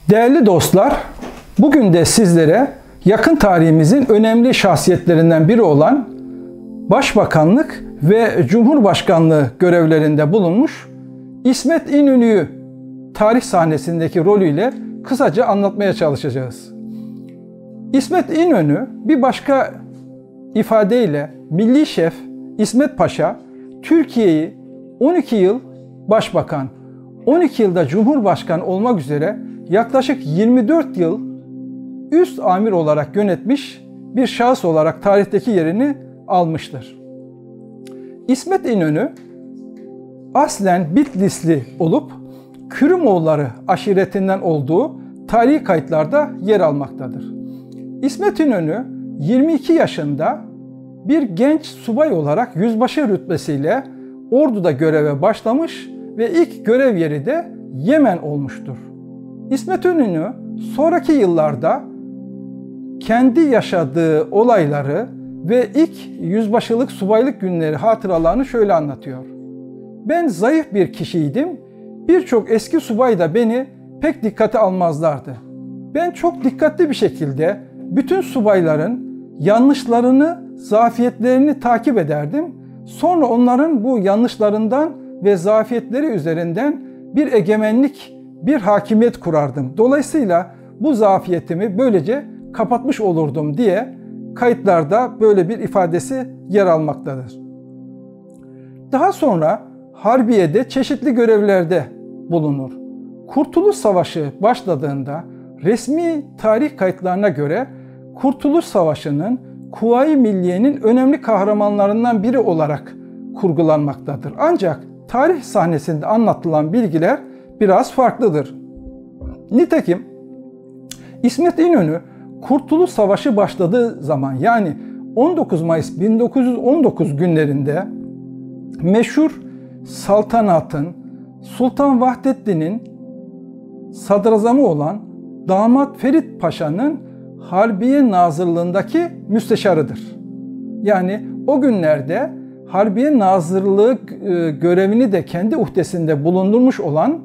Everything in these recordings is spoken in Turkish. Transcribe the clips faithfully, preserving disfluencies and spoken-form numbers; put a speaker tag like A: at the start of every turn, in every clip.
A: Değerli dostlar, bugün de sizlere yakın tarihimizin önemli şahsiyetlerinden biri olan Başbakanlık ve Cumhurbaşkanlığı görevlerinde bulunmuş İsmet İnönü'yü tarih sahnesindeki rolüyle kısaca anlatmaya çalışacağız. İsmet İnönü bir başka ifadeyle Milli Şef İsmet Paşa, Türkiye'yi on iki yıl başbakan, on iki yılda cumhurbaşkanı olmak üzere yaklaşık yirmi dört yıl üst amir olarak yönetmiş bir şahıs olarak tarihteki yerini almıştır. İsmet İnönü aslen Bitlisli olup Kürümoğulları aşiretinden olduğu tarihi kayıtlarda yer almaktadır. İsmet İnönü yirmi iki yaşında bir genç subay olarak yüzbaşı rütbesiyle orduda göreve başlamış ve ilk görev yeri de Yemen olmuştur. İsmet İnönü sonraki yıllarda kendi yaşadığı olayları ve ilk yüzbaşılık subaylık günleri hatıralarını şöyle anlatıyor. Ben zayıf bir kişiydim. Birçok eski subay da beni pek dikkate almazlardı. Ben çok dikkatli bir şekilde bütün subayların yanlışlarını, zafiyetlerini takip ederdim. Sonra onların bu yanlışlarından ve zafiyetleri üzerinden bir egemenlik, bir hakimiyet kurardım. Dolayısıyla bu zafiyetimi böylece kapatmış olurdum diye kayıtlarda böyle bir ifadesi yer almaktadır. Daha sonra Harbiye'de çeşitli görevlerde bulunur. Kurtuluş Savaşı başladığında resmi tarih kayıtlarına göre Kurtuluş Savaşı'nın Kuvayi Milliye'nin önemli kahramanlarından biri olarak kurgulanmaktadır. Ancak tarih sahnesinde anlatılan bilgiler biraz farklıdır. Nitekim İsmet İnönü Kurtuluş Savaşı başladığı zaman yani on dokuz Mayıs bin dokuz yüz on dokuz günlerinde meşhur saltanatın Sultan Vahdettin'in sadrazamı olan damat Ferit Paşa'nın Harbiye Nazırlığındaki müsteşarıdır. Yani o günlerde Harbiye Nazırlığı görevini de kendi uhdesinde bulundurmuş olan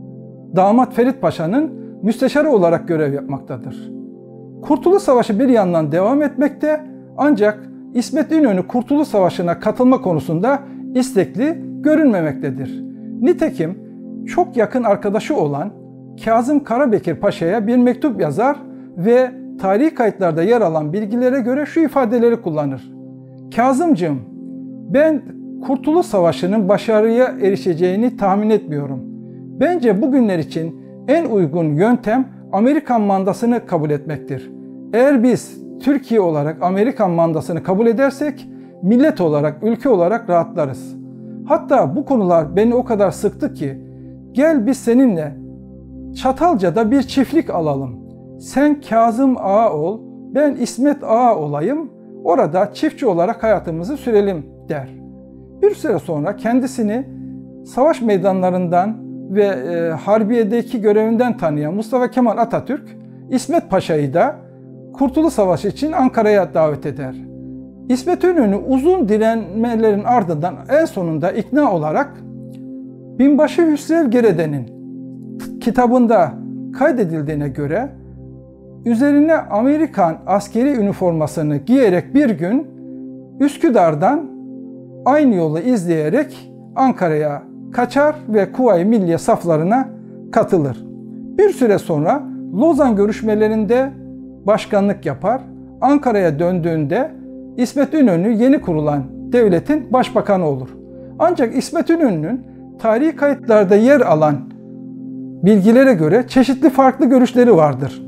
A: damat Ferit Paşa'nın müsteşarı olarak görev yapmaktadır. Kurtuluş Savaşı bir yandan devam etmekte ancak İsmet İnönü Kurtuluş Savaşı'na katılma konusunda istekli görünmemektedir. Nitekim çok yakın arkadaşı olan Kazım Karabekir Paşa'ya bir mektup yazar ve tarihi kayıtlarda yer alan bilgilere göre şu ifadeleri kullanır. Kazımcığım, ben Kurtuluş Savaşı'nın başarıya erişeceğini tahmin etmiyorum. Bence bugünler için en uygun yöntem Amerikan mandasını kabul etmektir. Eğer biz Türkiye olarak Amerikan mandasını kabul edersek millet olarak, ülke olarak rahatlarız. Hatta bu konular beni o kadar sıktı ki gel biz seninle Çatalca'da bir çiftlik alalım. Sen Kazım Ağa ol, ben İsmet Ağa olayım. Orada çiftçi olarak hayatımızı sürelim der. Bir süre sonra kendisini savaş meydanlarından ve e, Harbiye'deki görevinden tanıyan Mustafa Kemal Atatürk, İsmet Paşa'yı da Kurtuluş Savaşı için Ankara'ya davet eder. İsmet İnönü uzun direnmelerin ardından en sonunda ikna olarak Binbaşı Hüsrev Gerede'nin kitabında kaydedildiğine göre üzerine Amerikan askeri üniformasını giyerek bir gün Üsküdar'dan aynı yolu izleyerek Ankara'ya kaçar ve Kuvayi Milliye saflarına katılır. Bir süre sonra Lozan görüşmelerinde başkanlık yapar. Ankara'ya döndüğünde İsmet İnönü yeni kurulan devletin başbakanı olur. Ancak İsmet İnönü'nün tarihi kayıtlarda yer alan bilgilere göre çeşitli farklı görüşleri vardır.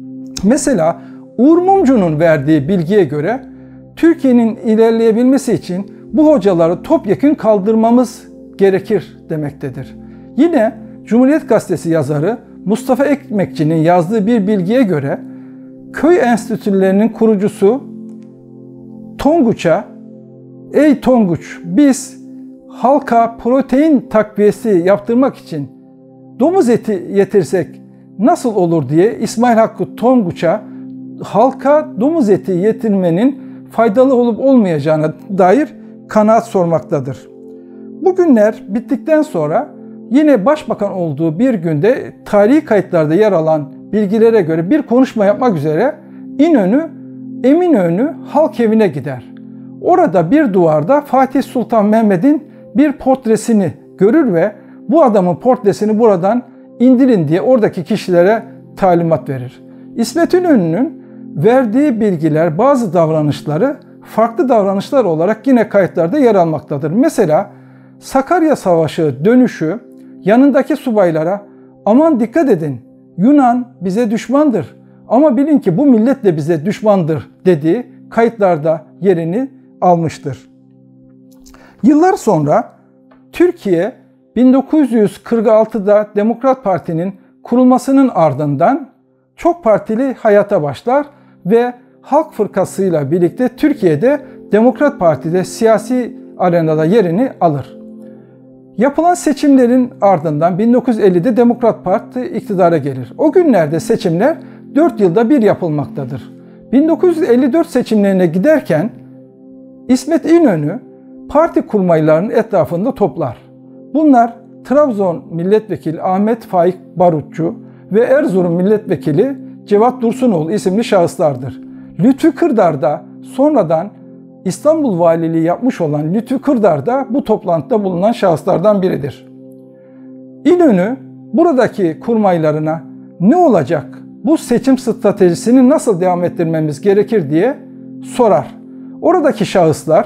A: Mesela Uğur Mumcu'nun verdiği bilgiye göre Türkiye'nin ilerleyebilmesi için bu hocaları topyekün kaldırmamız gerekir demektedir. Yine Cumhuriyet Gazetesi yazarı Mustafa Ekmekçi'nin yazdığı bir bilgiye göre köy enstitülerinin kurucusu Tonguç'a "Ey Tonguç, biz halka protein takviyesi yaptırmak için domuz eti yetirsek nasıl olur?" diye İsmail Hakkı Tonguç'a halka domuz eti yetirmenin faydalı olup olmayacağına dair kanaat sormaktadır. Bu günler bittikten sonra yine başbakan olduğu bir günde tarihi kayıtlarda yer alan bilgilere göre bir konuşma yapmak üzere İnönü Eminönü Halk Evi'ne gider. Orada bir duvarda Fatih Sultan Mehmet'in bir portresini görür ve bu adamın portresini buradan indirin diye oradaki kişilere talimat verir. İsmet İnönü'nün verdiği bilgiler, bazı davranışları farklı davranışlar olarak yine kayıtlarda yer almaktadır. Mesela Sakarya Savaşı dönüşü yanındaki subaylara aman dikkat edin, Yunan bize düşmandır ama bilin ki bu millet de bize düşmandır dediği kayıtlarda yerini almıştır. Yıllar sonra Türkiye bin dokuz yüz kırk altıda Demokrat Parti'nin kurulmasının ardından çok partili hayata başlar ve Halk Fırkası'yla birlikte Türkiye'de Demokrat Parti'de siyasi arenada yerini alır. Yapılan seçimlerin ardından bin dokuz yüz ellide Demokrat Parti iktidara gelir. O günlerde seçimler dört yılda bir yapılmaktadır. bin dokuz yüz elli dört seçimlerine giderken İsmet İnönü parti kurmaylarının etrafında toplar. Bunlar Trabzon Milletvekili Ahmet Faik Barutçu ve Erzurum Milletvekili Cevat Dursunoğlu isimli şahıslardır. Lütfü Kırdar da sonradan İstanbul Valiliği yapmış olan Lütfü Kırdar da bu toplantıda bulunan şahıslardan biridir. İnönü buradaki kurmaylarına ne olacak, bu seçim stratejisini nasıl devam ettirmemiz gerekir diye sorar. Oradaki şahıslar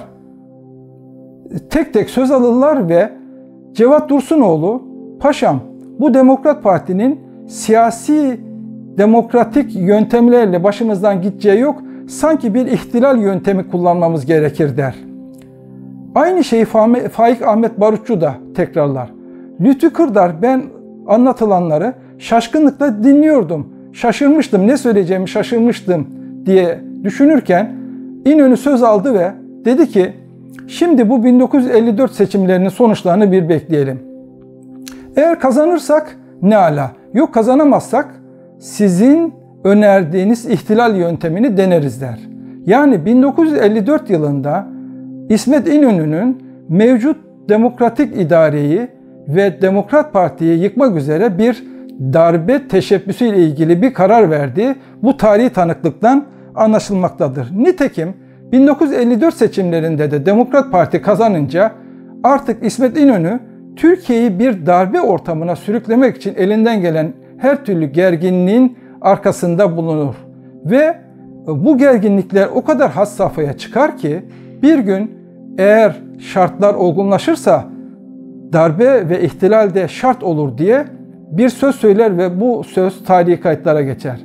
A: tek tek söz alırlar ve Cevat Dursunoğlu, paşam bu Demokrat Parti'nin siyasi demokratik yöntemlerle başımızdan gideceği yok, sanki bir ihtilal yöntemi kullanmamız gerekir der. Aynı şeyi Faik Ahmet Barutçu da tekrarlar. Lütfü Kırdar ben anlatılanları şaşkınlıkla dinliyordum, şaşırmıştım, ne söyleyeceğimi şaşırmıştım diye düşünürken İnönü söz aldı ve dedi ki şimdi bu bin dokuz yüz elli dört seçimlerinin sonuçlarını bir bekleyelim. Eğer kazanırsak ne ala, yok kazanamazsak sizin önerdiğiniz ihtilal yöntemini deneriz der. Yani bin dokuz yüz elli dört yılında İsmet İnönü'nün mevcut demokratik idareyi ve Demokrat Parti'yi yıkmak üzere bir darbe teşebbüsü ile ilgili bir karar verdiği bu tarihi tanıklıktan anlaşılmaktadır. Nitekim bin dokuz yüz elli dört seçimlerinde de Demokrat Parti kazanınca artık İsmet İnönü Türkiye'yi bir darbe ortamına sürüklemek için elinden gelen her türlü gerginliğin arkasında bulunur. Ve bu gerginlikler o kadar has safhaya çıkar ki bir gün eğer şartlar olgunlaşırsa darbe ve ihtilal de şart olur diye bir söz söyler ve bu söz tarihi kayıtlara geçer.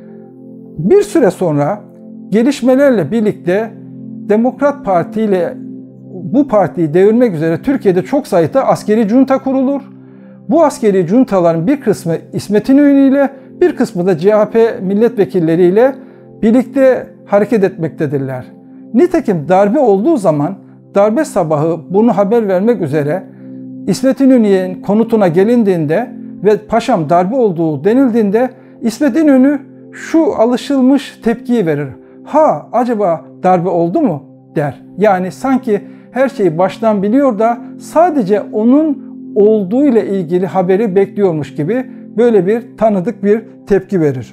A: Bir süre sonra gelişmelerle birlikte Demokrat Parti ile bu partiyi devirmek üzere Türkiye'de çok sayıda askeri junta kurulur. Bu askeri juntaların bir kısmı İsmet İnönü ile bir kısmı da C H P milletvekilleriyle birlikte hareket etmektedirler. Nitekim darbe olduğu zaman darbe sabahı bunu haber vermek üzere İsmet İnönü'nün konutuna gelindiğinde ve paşam darbe olduğu denildiğinde İsmet İnönü şu alışılmış tepkiyi verir. Ha acaba darbe oldu mu der. Yani sanki her şeyi baştan biliyor da sadece onun olduğu ile ilgili haberi bekliyormuş gibi böyle bir tanıdık bir tepki verir.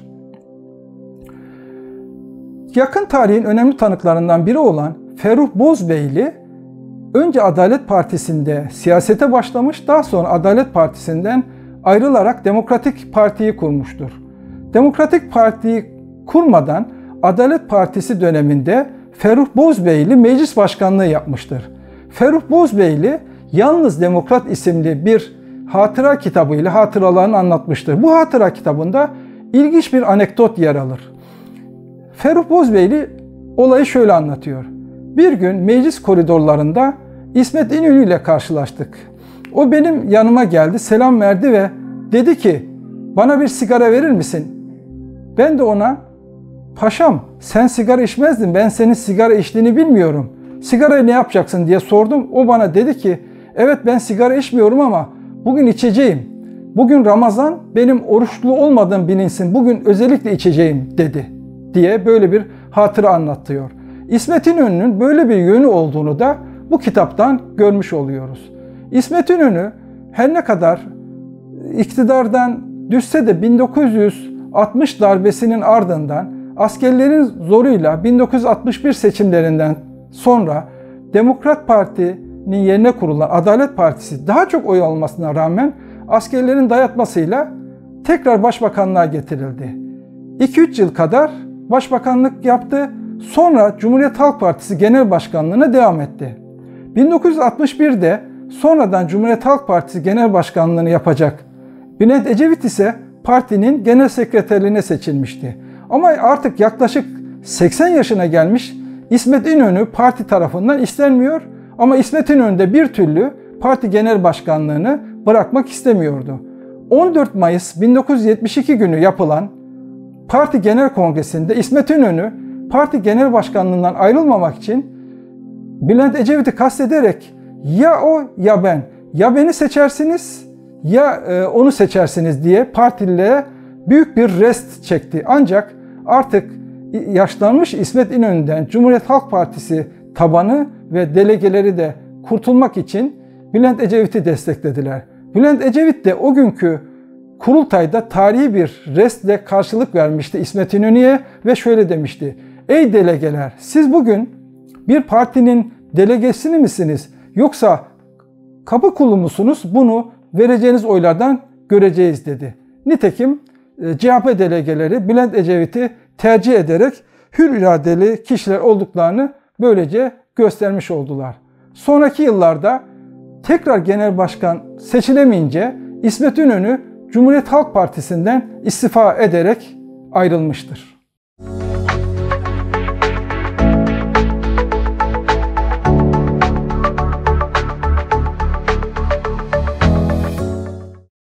A: Yakın tarihin önemli tanıklarından biri olan Ferruh Bozbeyli önce Adalet Partisi'nde siyasete başlamış, daha sonra Adalet Partisi'nden ayrılarak Demokratik Parti'yi kurmuştur. Demokratik Parti'yi kurmadan Adalet Partisi döneminde Ferruh Bozbeyli meclis başkanlığı yapmıştır. Ferruh Bozbeyli Yalnız Demokrat isimli bir hatıra kitabıyla hatıralarını anlatmıştır. Bu hatıra kitabında ilginç bir anekdot yer alır. Ferruh Bozbeyli olayı şöyle anlatıyor. Bir gün meclis koridorlarında İsmet İnönü ile karşılaştık. O benim yanıma geldi, selam verdi ve dedi ki bana bir sigara verir misin? Ben de ona paşam sen sigara içmezdin, ben senin sigara içtiğini bilmiyorum. Sigarayı ne yapacaksın diye sordum. O bana dedi ki evet ben sigara içmiyorum ama bugün içeceğim. Bugün Ramazan, benim oruçlu olmadığım bilinsin, bugün özellikle içeceğim dedi diye böyle bir hatıra anlatıyor. İsmet İnönü'nün böyle bir yönü olduğunu da bu kitaptan görmüş oluyoruz. İsmet İnönü her ne kadar iktidardan düşse de bin dokuz yüz altmış darbesinin ardından askerlerin zoruyla bin dokuz yüz altmış bir seçimlerinden sonra Demokrat Parti'nin yerine kurulan Adalet Partisi daha çok oy almasına rağmen askerlerin dayatmasıyla tekrar başbakanlığa getirildi. iki üç yıl kadar başbakanlık yaptı. Sonra Cumhuriyet Halk Partisi Genel Başkanlığı'na devam etti. bin dokuz yüz altmış bir'de sonradan Cumhuriyet Halk Partisi Genel Başkanlığı'nı yapacak Bülent Ecevit ise partinin genel sekreterliğine seçilmişti. Ama artık yaklaşık seksen yaşına gelmiş İsmet İnönü parti tarafından istenmiyor ama İsmet İnönü de bir türlü parti genel başkanlığını bırakmak istemiyordu. on dört Mayıs bin dokuz yüz yetmiş iki günü yapılan Parti Genel Kongresi'nde İsmet İnönü parti genel başkanlığından ayrılmamak için Bülent Ecevit'i kastederek ya o ya ben, ya beni seçersiniz ya onu seçersiniz diye partililere büyük bir rest çekti. Ancak artık yaşlanmış İsmet İnönü'nden Cumhuriyet Halk Partisi tabanı ve delegeleri de kurtulmak için Bülent Ecevit'i desteklediler. Bülent Ecevit de o günkü kurultayda tarihi bir restle karşılık vermişti İsmet İnönü'ye ve şöyle demişti: "Ey delegeler, siz bugün bir partinin delegesini misiniz yoksa kapı kulu musunuz? Bunu vereceğiniz oylardan göreceğiz" dedi. Nitekim C H P delegeleri Bülent Ecevit'i tercih ederek hür iradeli kişiler olduklarını böylece göstermiş oldular. Sonraki yıllarda tekrar genel başkan seçilemeyince İsmet İnönü Cumhuriyet Halk Partisi'nden istifa ederek ayrılmıştır.